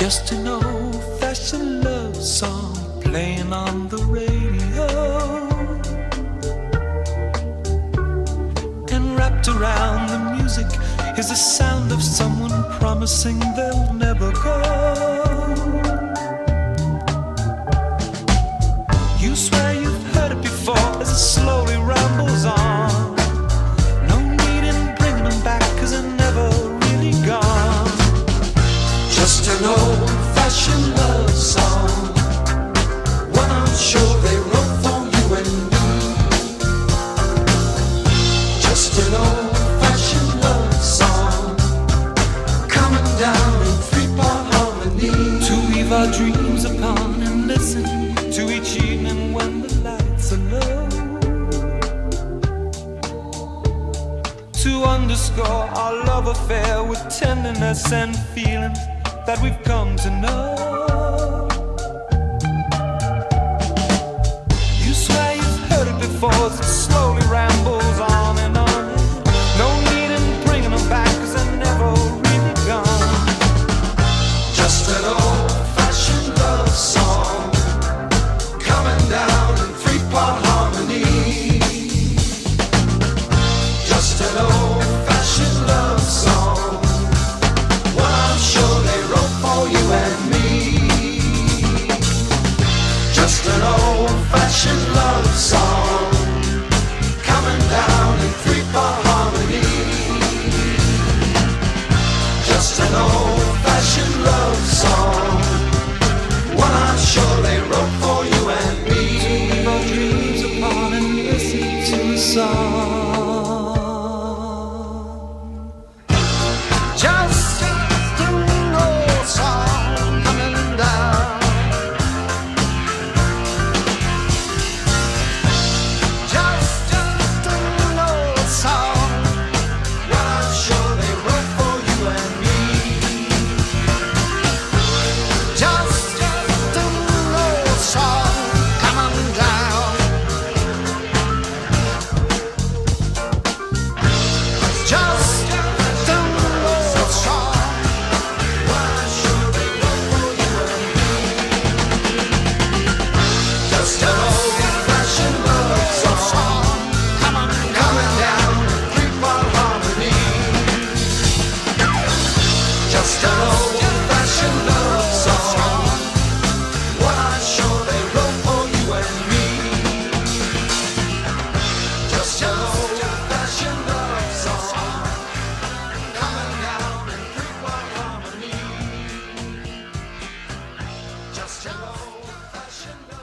Just an old-fashioned love song playing on the radio, and wrapped around the music is the sound of someone promising they'll never go. You swear you've heard it before as it slowly rambles on. No need in bringing them back, 'cause they're never really gone. Just an old-fashioned love song, one I'm sure they wrote for you and me. Just an old-fashioned love song, coming down in three-part harmony, to weave our dreams upon and listen to each evening when the lights are low, to underscore our love affair with tenderness and feeling that we've come to know. You swear you've heard it before as it slowly rambles on and on. No need in bringing them back, 'cause they're never really gone. Just an old-fashioned love song, coming down in three-part harmony. Just an old-fashioned love song, one I'm sure they wrote for you and me. Just an old-fashioned love song, coming down in three-part harmony. Just an old-fashioned love song, one I'm sure they wrote for you and me. To our dreams upon and listen to the song. Just an old song coming down. Just an old song, what I'm sure they wrote for you and me. Just an old song coming down. Just Just an old-fashioned love song, what I'm sure they wrote for you and me. Just an old-fashioned love song, coming down in three-part harmony. Just an old-fashioned